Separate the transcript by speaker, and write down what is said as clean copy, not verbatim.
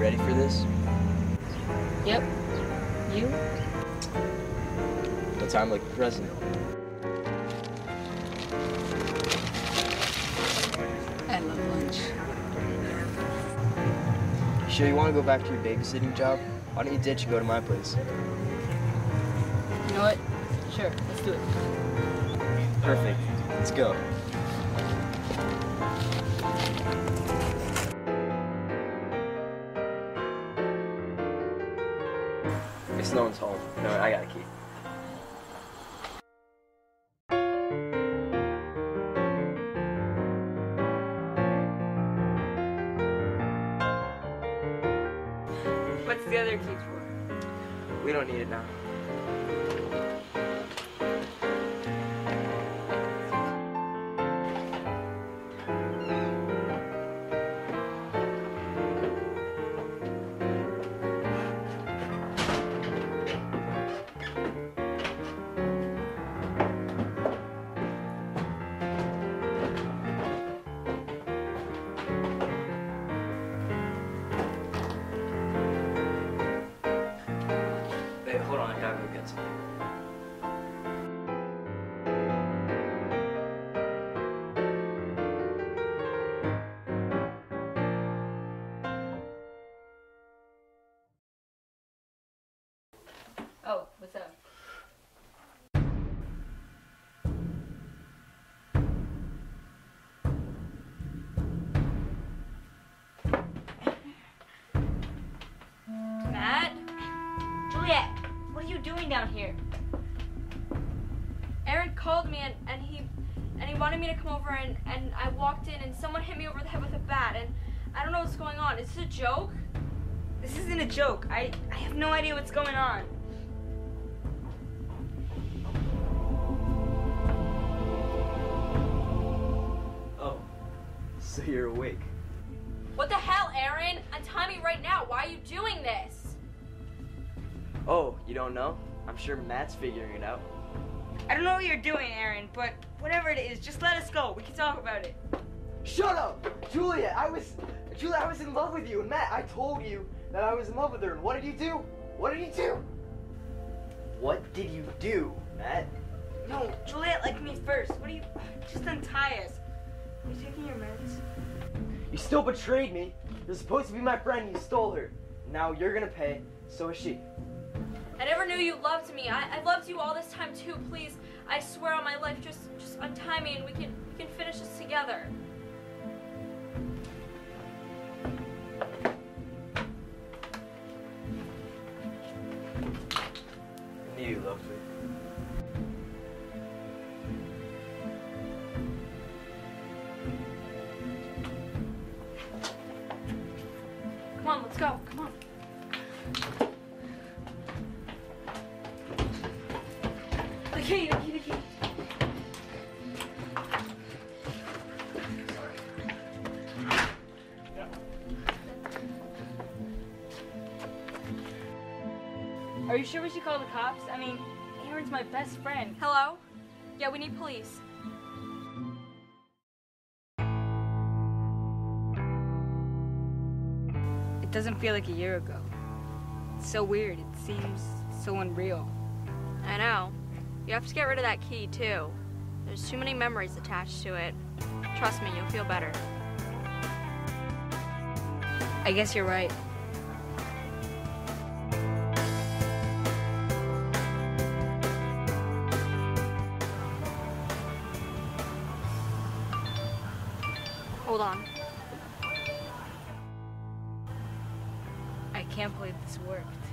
Speaker 1: ready for this?
Speaker 2: Yep. You?
Speaker 1: No time like the present.
Speaker 2: I love lunch.
Speaker 1: You sure you want to go back to your babysitting job? Why don't you ditch and go to my place?
Speaker 2: You know what? Sure, let's do it.
Speaker 1: Perfect. Let's go. Guess no one's home. No, I got a key.
Speaker 2: What's the other key for?
Speaker 1: We don't need it now. Hey, hold on, I gotta go get something.
Speaker 2: Oh, what's up?
Speaker 3: Matt? Juliet, what are you doing down here? Aaron called me and he wanted me to come over and I walked in and someone hit me over the head with a bat and I don't know what's going on. Is this a joke? This isn't a joke. I have no idea what's going on.
Speaker 1: Oh, so you're awake.
Speaker 3: What the hell, Aaron? Untie me right now. Why are you doing this?
Speaker 1: Oh, you don't know? I'm sure Matt's figuring it out.
Speaker 3: I don't know what you're doing, Aaron, but whatever it is, just let us go. We can talk about it.
Speaker 1: Shut up! Julia, I was in love with you, and Matt, I told you that I was in love with her, and what did you do? What did you do? What did you do, Matt?
Speaker 3: No, Juliet liked me first. What are you... Just untie us. Are you taking your meds?
Speaker 1: You still betrayed me. You're supposed to be my friend, you stole her. Now you're gonna pay, so is she.
Speaker 3: I never knew you loved me. I loved you all this time too. Please, I swear on my life, just untie me and we can finish this together.
Speaker 1: I knew you loved me.
Speaker 3: Come on, let's go. Come on. The key. Are you sure we should call the cops? I mean, Aaron's my best friend. Hello? Yeah, we need police.
Speaker 2: It doesn't feel like a year ago. It's so weird. It seems so unreal.
Speaker 4: I know. You have to get rid of that key, too. There's too many memories attached to it. Trust me, you'll feel better.
Speaker 2: I guess you're right.
Speaker 4: Hold on.
Speaker 2: I can't believe this worked.